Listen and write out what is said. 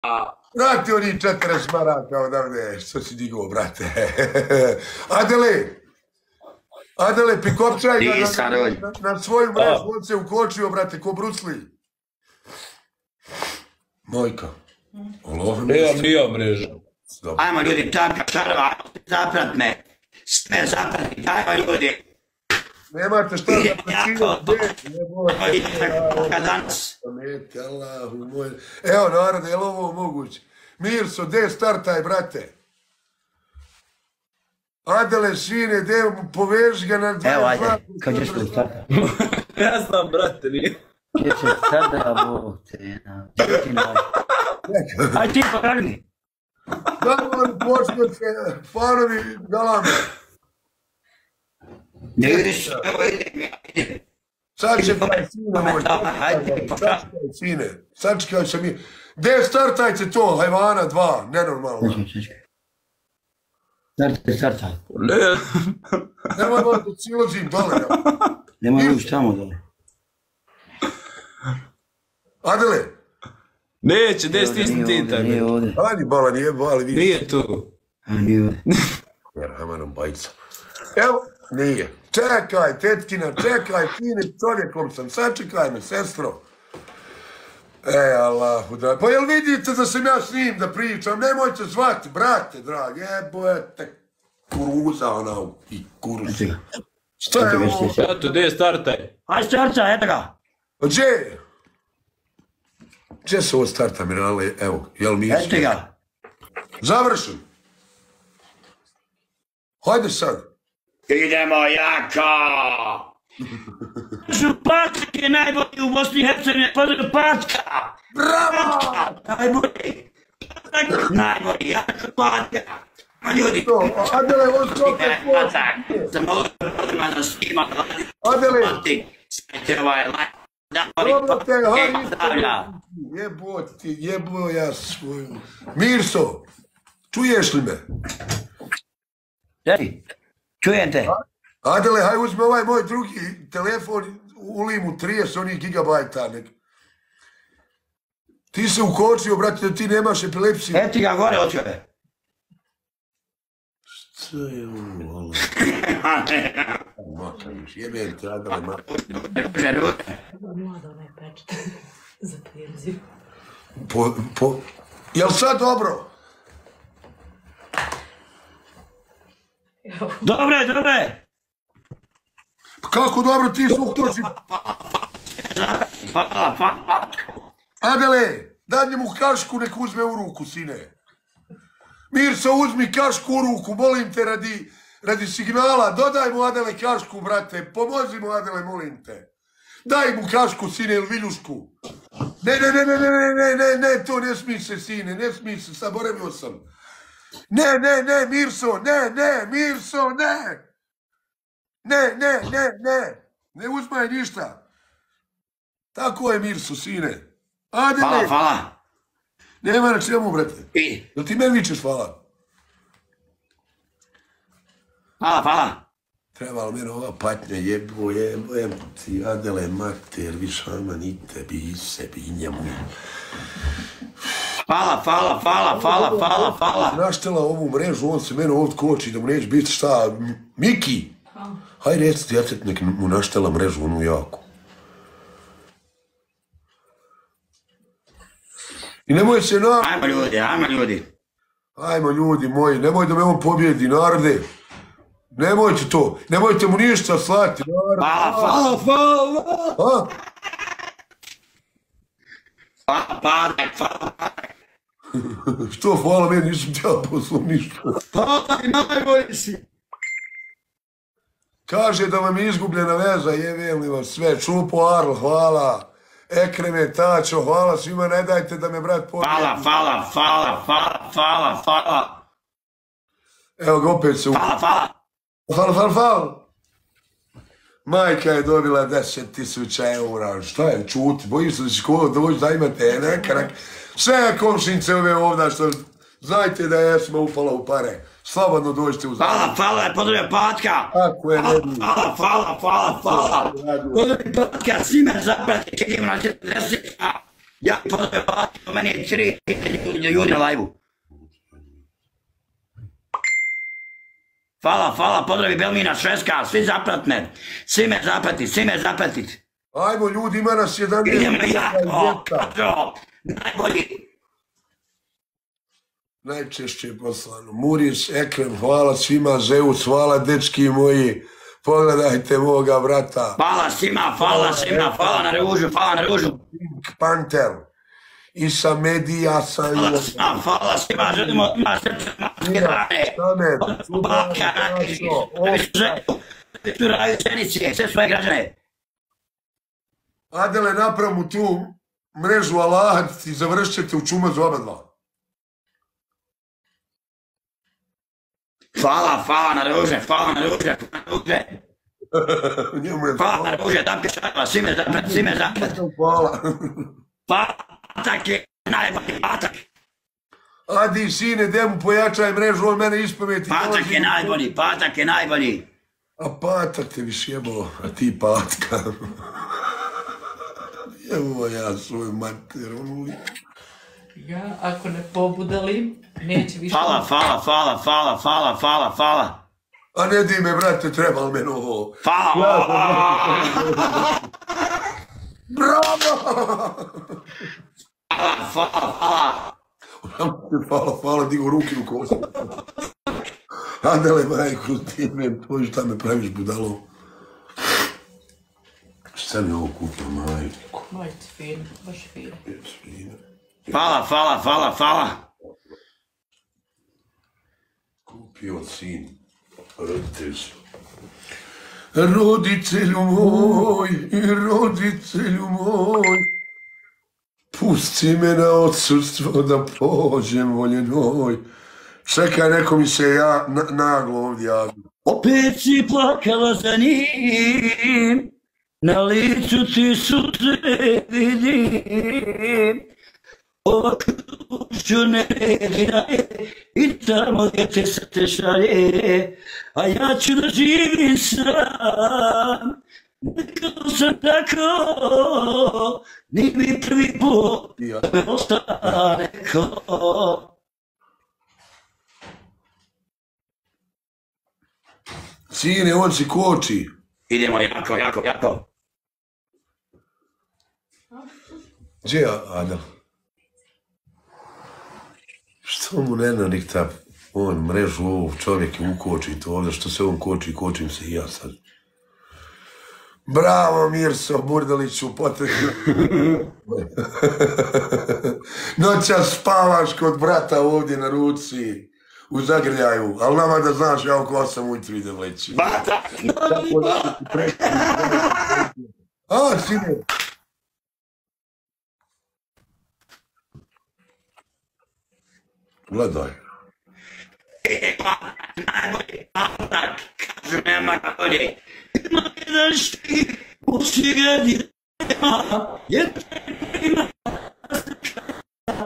Vrati oni 40 maraka odavde, što si digao, brate. Adele, prikopčaj ga na svoju mrežu, on se ukočio, brate, ko Bruce Lee. Mojka. Nemam mrežu. Ajmo ljudi, zaprat me. Sve zaprati, ajmo ljudi. Nemate šta danas. Evo, narode, je li ovo moguće? Mirso, gde startaj, brate? Adele, sine, gde poveži ga na 22... Evo, ajde, kad ćeš tu startaj? Ja znam, brate, nije. Gdje će sada, Bog te... Ajde ti, pokaži mi. Da li počne se fanovi galame? Ne vidiš, evo idem. Sad će kaj sine moj. Sine, sačekaj se mi. Gde startajte to, hajvana 2, nenormalno. Startaj. Ne. Nemoj malo da cilozim dole. Nemoj ući tamo dole. Adele. Neće, gdje stisni titan? Nije ovdje. Ajde, bala, nije bala, vidi. Nije tu. Nije ovdje. Jer, hajmanom bajca. Evo, nije. Čekaj, tetkina, čekaj, fini čovjekom sam, sačekaj me, sestro. Allahu da... Pa jel vidite da sam ja s njim da pričam? Nemojte zvati, brate, dragi, jebojete kuruza, ona i kuruz. Šta je ovo? Ja tu, gdje je startaj? Aj startaj, eto ga. Gdje je? Gdje se ovo starta, Mirale? Evo, jel mi... Eto ga. Završen. Hajde sad. Idemo jako! Patka je najbolji u Bosni i Hercegovini, pozdrav Patka! Bravo! Najbolji! Najbolji, jako Patka! Ma ljudi! Adele, on se opet pođe! Sam ovdje podrma da svima Adele! Smajte ovaj like! Dobro te, jebo ja svoju... Mirso, čuješ li me? Jeli, čujem te. Adele, haj uzme ovaj moj drugi telefon, uli mu 30 onih gigabajta nek. Ti se ukočio, brate, da ti nemaš epilepsiju. Eti ga gore od čove. Šta je ovo, Allah? Makajuš, jebem te, Adele, makajuš. Mlada onaj pečete za penziju. Jel sad dobro? Dobre, dobre. Kako dobro ti su utoči? Adele, daj njemu kašku, nek uzme u ruku, sine. Mirso, uzmi kašku u ruku, molim te, radi signala. Dodaj mu, Adele, kašku, brate. Pomozi mu, Adele, molim te. Daj mu kašku, sine, ili viljušku. Ne, to ne smije se, sine, ne smije se, zaboravio sam. Ne, Mirso, Mirso, ne. Ne uzmaj ništa. Tako je, Mirso, sine. Adele. Hvala. Nema na čemu, brate. Jel ti meni vičeš hvala? Hvala. Treba li meni ova patnja, jebojem ti, Adele, mater, višama, ni tebi, i sebi, i njemu. Hvala. Naštela ovu mrežu, on se mene ovdje koči da mu neće biti šta. Miki! Haj reci djecet nek mu naštela mrežu, onu jako. I nemoj se na... Ajmo ljudi. Ajmo ljudi moji, nemoj da me on pobjedi, narode. Nemojte to, nemojte mu ništa slati, narode. Hvala. Hvala. Što, hvala meni, nisam ti ja poslao ništa. Hvala i najbolji si. Kaže da vam je izgubljena veza, jebem li vam sve. Čupo Arl, hvala. Ekreme, Tačo, hvala svima, ne dajte da me brat pobjedi. Hvala. Evo ga opet se... Hvala. Majka je dobila 10.000 eura. Šta je, čuti, bojiš se da će ko doći da imate nekarak. Sve komšnice ove ovdje što znajte da je Esma upala u pare. Slobodno dođite u zajedno. Hvala, pozdravljam Patka. Tako je, nebi. Hvala. Pozdravljam Patka, svime zaprati, kad imam na 40. Ja pozdravim Batu, meni je 3 ljudi na live-u. Hvala, pozdravi Belmina Šveska, svi zapratne. Svi me zapratiti. Ajmo ljudi, ima nas 11. Idemo jako, kažo, najbolji. Najčešće poslano. Muris, Ekrem, hvala svima, Zeus, hvala dečki moji. Pogledajte moga brata. Hvala svima, hvala na ružu. Panter. I sa medija sam... Hvala svima, želimo ima srce maske drane. Baka, rajčenice, sve svoje građane. Adele, napravimo tu mrežu Allaha i završit ćete u čumazu oba dva. Hvala na ruže. Hvala na ruže, dam pješava, svi me zapret. Hvala. Patak je najbolji, patak. Adi, sine, demu pojačaj mrežu, on mene ispameti. Patak je najbolji. A patak te više jebalo, a ti patka. Evo ja svoju mater, onu li. Ja, ako ne pobudalim, neće više... Hvala. A ne di me, brate, treba li meni ovo? Hvala. Bravo! Hvala, digo ruke u kosu. Adele, majko, ti me, tvoj šta me praviš budalom? Šta mi ovo kupio, majko? Majte, fino, baš fino. Hvala. Kupio sin, roditelj su. Roditelju moj, pusti me na odsudstvo da pođem voljenoj. Čekaj, neko mi se ja naglo ovdje javio. Opet si plakala za njim, na licu ti suze vidim. Ova kuću ne redina je i tamo gdje te srce šalje, a ja ću da živim sam. Nekako sam tako, ni mi prvi put da me ostane ko. Sine, on si koči. Idemo jako. Gdje je Adel? Što mu ne nanikta on mrežu ovog čovjeka ukoči to ovdje, što se on kočim se i ja sad. Bravo Mirso Burdaliću, potrebno. Noćas spavaš kod brata ovdje na ruci, u zagrljaju, ali nama da znaš, ja oko 8 ujutru idem leći. Bata! A, sine. Gledaj. Najbolji patak, kažu nema bolje. Ima jedan štik u cigareti, ima